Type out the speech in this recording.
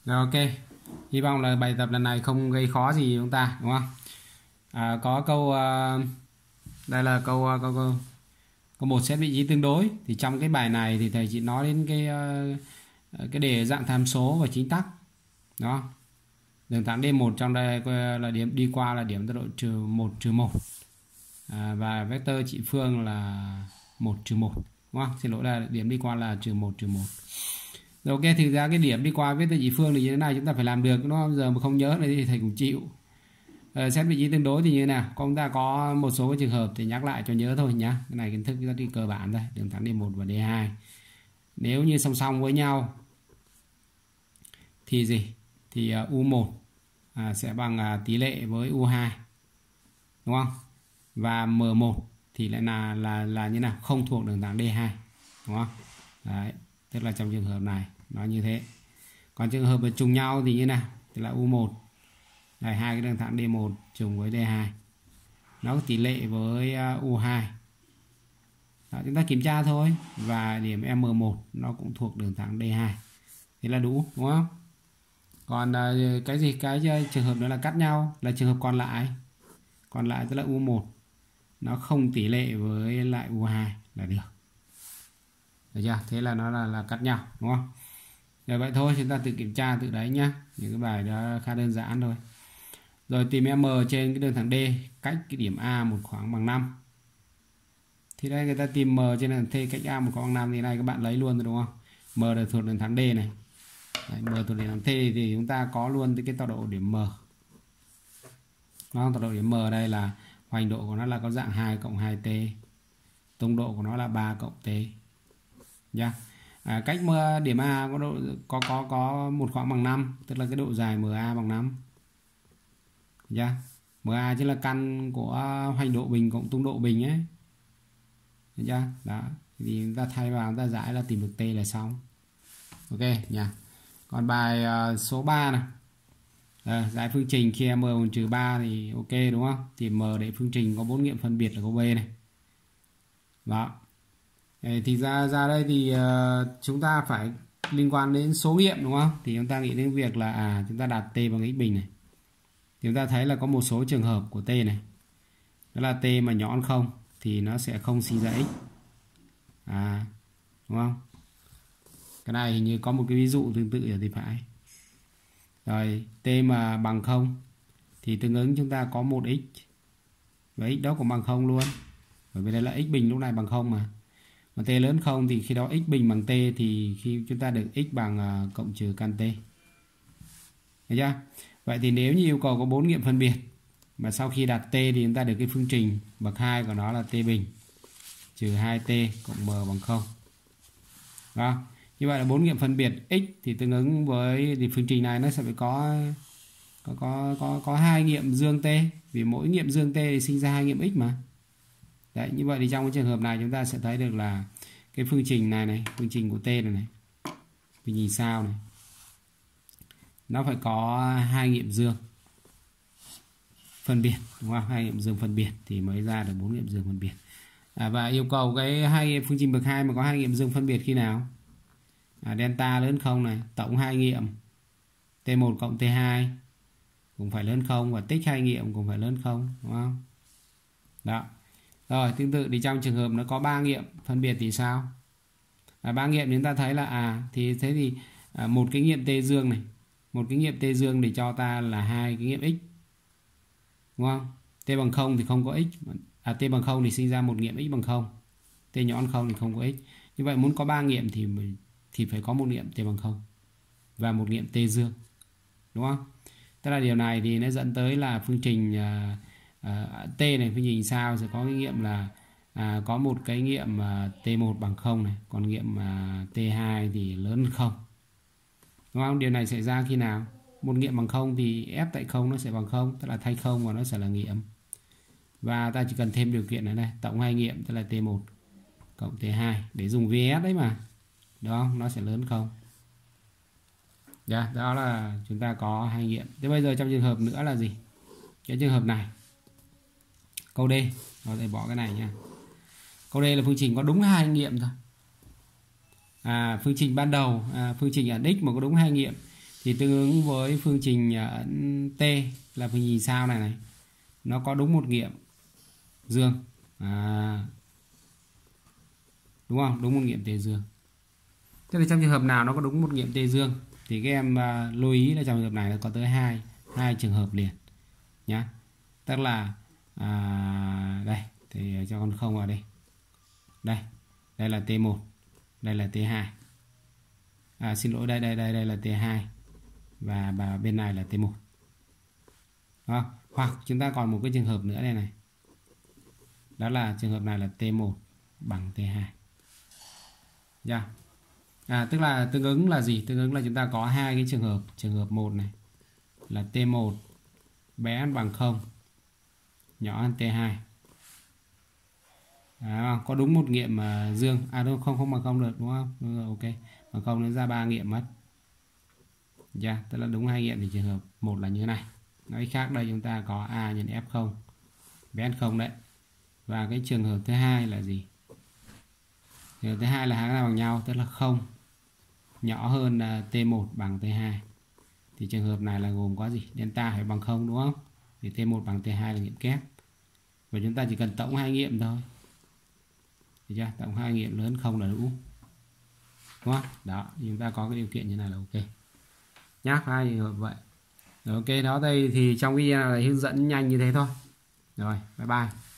Rồi, ok. Hy vọng là bài tập lần này không gây khó gì chúng ta, đúng không? Có câu đây là câu một xét vị trí tương đối. Thì trong cái bài này thì thầy chỉ nói đến cái đề dạng tham số và chính tắc. Đó. Đường thẳng D1 trong đây là điểm đi qua là điểm tốc độ -1 -1. Và vector trị phương là 1 -1, đúng không? Xin lỗi là điểm đi qua là -1 -1. Rồi, ok, thì ra cái điểm đi qua vector trị phương thì như thế này chúng ta phải làm được, đúng không? Giờ mà không nhớ thì thầy cũng chịu. Xét vị trí tương đối thì như thế nào? Chúng ta có một số cái trường hợp thì nhắc lại cho nhớ thôi nhá. Cái này kiến thức rất là cơ bản thôi, đường thẳng D1 và D2. Nếu như song song với nhau thì gì? Thì U1 sẽ bằng tỷ lệ với U2, đúng không? Và M1 thì lại là như nào? Không thuộc đường thẳng D2, đúng không? Đấy, tức là trong trường hợp này nó như thế. Còn trường hợp trùng nhau thì như nào? Thì là U1 đây, hai cái đường thẳng D1 trùng với D2 nó có tỷ lệ với U2. Đó, chúng ta kiểm tra thôi. Và điểm M1 nó cũng thuộc đường thẳng D2, thế là đủ, đúng không? Còn cái gì? Cái trường hợp nữa là cắt nhau, là trường hợp còn lại tức là U1 nó không tỷ lệ với lại U2 là được. Được chưa? Thế là nó là cắt nhau, đúng không? Rồi, vậy thôi, chúng ta tự kiểm tra tự đấy nhá. Những cái bài đó khá đơn giản thôi. Rồi, tìm M trên cái đường thẳng D cách cái điểm A một khoảng bằng 5. Thì đây người ta tìm M trên đường thẳng D cách A một khoảng bằng 5 thì này các bạn lấy luôn rồi, đúng không? M là thuộc đường thẳng D này. Đấy, M thuộc đường thẳng D thì chúng ta có luôn cái tọa độ điểm M. Nó tọa độ điểm M đây là hoành độ của nó là có dạng 2 cộng 2t. Tung độ của nó là 3 cộng t. Yeah. Cách điểm A có một khoảng bằng 5, tức là cái độ dài MA bằng 5. Yeah. MA chính là căn của hoành độ bình cộng tung độ bình ấy. Yeah. Đó. Thì chúng ta thay vào chúng ta giải là tìm được t là xong. Ok nhỉ. Còn bài số 3 này. Giải phương trình khi m bằng -3 thì ok, đúng không? Thì m để phương trình có 4 nghiệm phân biệt là câu B này. Đó. Thì ra đây thì chúng ta phải liên quan đến số nghiệm, đúng không? Thì chúng ta nghĩ đến việc là chúng ta đặt t bằng x bình này. Thì chúng ta thấy là có một số trường hợp của t này. Đó là t mà nhỏ hơn 0 thì nó sẽ không sinh ra x. Đúng không? Cái này hình như có một cái ví dụ tương tự thì phải. Rồi, t mà bằng 0 thì tương ứng chúng ta có 1x. Và x đó cũng bằng 0 luôn. Bởi vì đây là x bình lúc này bằng 0 mà. Mà t lớn 0 thì khi đó x bình bằng t thì khi chúng ta được x bằng cộng trừ căn t. Được chưa? Vậy thì nếu như yêu cầu có 4 nghiệm phân biệt mà sau khi đặt t thì chúng ta được cái phương trình bậc 2 của nó là t bình trừ 2t cộng m bằng 0. Đó. Như vậy là 4 nghiệm phân biệt x thì tương ứng với thì phương trình này nó sẽ phải có 2 nghiệm dương t, vì mỗi nghiệm dương t thì sinh ra 2 nghiệm x mà. Đấy, như vậy thì trong cái trường hợp này chúng ta sẽ thấy được là cái phương trình này, phương trình của t này, phương trình sao này, nó phải có 2 nghiệm dương phân biệt, đúng không? 2 nghiệm dương phân biệt thì mới ra được 4 nghiệm dương phân biệt. Và yêu cầu cái phương trình bậc 2 mà có 2 nghiệm dương phân biệt khi nào? Delta lớn 0 này, tổng 2 nghiệm T1 cộng T2 cũng phải lớn 0 và tích 2 nghiệm cũng phải lớn 0, đúng không? Đó. Rồi, tương tự thì trong trường hợp nó có 3 nghiệm phân biệt thì sao? 3 nghiệm chúng ta thấy là thế thì một cái nghiệm T dương này, một cái nghiệm T dương để cho ta là 2 cái nghiệm x. Đúng không? T bằng 0 thì không có x, T bằng 0 thì sinh ra một nghiệm x bằng 0. T nhỏ hơn 0 thì không có x. Như vậy muốn có 3 nghiệm thì phải có một nghiệm t bằng 0 và một nghiệm t dương, đúng không? Tức là điều này thì nó dẫn tới là phương trình t này, phương trình sao sẽ có cái nghiệm là có một cái nghiệm t1 bằng 0 này, còn nghiệm t2 thì lớn hơn 0, đúng không? Điều này xảy ra khi nào? Một nghiệm bằng 0 thì f tại 0 nó sẽ bằng 0, tức là thay 0 và nó sẽ là nghiệm. Và ta chỉ cần thêm điều kiện ở đây, tổng 2 nghiệm tức là t1 cộng t2 để dùng vs đấy mà. Đó, nó sẽ lớn 0. Đó là chúng ta có 2 nghiệm. Thế bây giờ trong trường hợp nữa là gì? Cái trường hợp này, câu D, có thể bỏ cái này nha. Câu D là phương trình có đúng 2 nghiệm thôi. Phương trình ban đầu, phương trình ở x mà có đúng 2 nghiệm thì tương ứng với phương trình T là phương trình sao này nó có đúng một nghiệm dương, đúng không, đúng một nghiệm T dương. Thế thì trong trường hợp nào nó có đúng một nghiệm T dương thì các em lưu ý là trong trường hợp này nó có tới hai trường hợp liền nhá. Tức là đây thì cho con không vào đây, đây là T1, đây là T2, xin lỗi, đây là T2 và bên này là T1. Hoặc chúng ta còn một cái trường hợp nữa đây này, đó là trường hợp này là T1 bằng T2. Tức là tương ứng là gì? Tương ứng là chúng ta có hai cái trường hợp 1 này là T1 bé hơn bằng 0, nhỏ hơn T2. Có đúng một nghiệm dương, không bằng 0 được đúng không? Đúng rồi, ok, bằng 0 nó ra 3 nghiệm mất. Tức là đúng 2 nghiệm thì trường hợp 1 là như thế này. Nói khác đây chúng ta có A nhân F0 bé hơn 0 đấy. Và cái trường hợp thứ hai là gì? Trường hợp thứ hai là hai cái bằng nhau, tức là 0 nhỏ hơn T1 bằng T2. Thì trường hợp này là gồm có gì? Delta phải bằng 0 đúng không? Thì T1 bằng T2 là nghiệm kép. Và chúng ta chỉ cần tổng hai nghiệm thôi. Được chưa? Tổng hai nghiệm lớn 0 là đủ. Đúng không? Đó, chúng ta có cái điều kiện như này là ok. Nhá, hai trường hợp vậy. Rồi, ok, đó đây thì trong video này hướng dẫn nhanh như thế thôi. Rồi, bye bye.